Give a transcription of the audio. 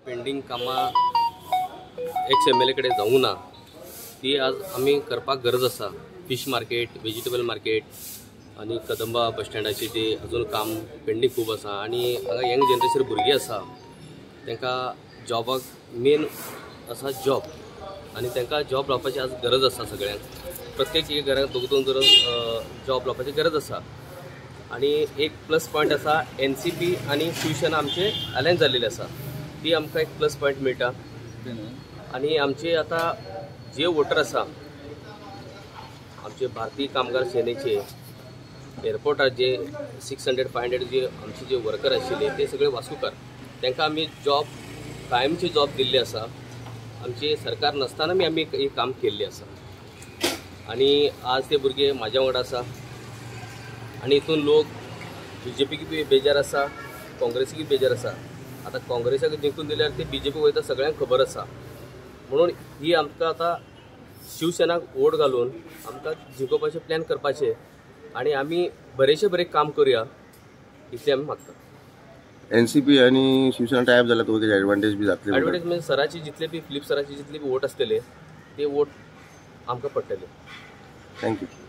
Pending कामां x MLA कडेन जावूं ना ती आज आमी करपाक गरज आसा। फिश मार्केट, वेजिटेबल मार्केट आनी कदंबा बस स्टँडाची ती अजून काम पेंडिंग खूब आसा आनी हांगा यंग जनरेशन भुरगीं आसा तांकां जॉबाक मेन आसा जॉब आनी तांकां जॉब लावपाची आज गरज आसा। सगळ्यांक प्रत्येक एक घराक दोन जॉब लावपाची गरज आसा आनी एक प्लस पॉयंट आसा NCP आनी शिवसेना आमचे अलायन्स जाल्लेले आसा ती आमकां एक प्लस पॉयंट मेळटा आनी आमचे आता जे वोटर आसा आमचे भारतीय कामगार सेनेचे एअरपोर्टार जे 600-500 जे आमचे जे वर्कर आशिल्ले ते सगळे वास्कोकार तांकां आमी जॉब कायमची जॉब दिल्ली आसा। आमचे सरकार नसताना आमी हे काम केल्ले आसा आनी आज ते भुरगे म्हाज्या वांगडा आसा आनी हितून लोक BJPक बी बेजार आसा, काँग्रेसीक बेजार आसा। आता काँग्रेसाक जिंकून दिल्यार ते BJP वयता सगळ्यांक खबर आसा म्हणून ही आमकां आता शिवसेनाक वोट घालून आमकां जिंकोवपाचे प्लॅन करपाचे आनी आमी बरे काम करूया इतले आमी मागता। NCP आणि शिवसेना टायप झाला तो एडवांटेज बी जातले। एडवांटेज म्हणजे सराची जितले बी फिलिप सराची जितले बी वोट आसतले ते वोट आमकां पडटले। थँक्यू।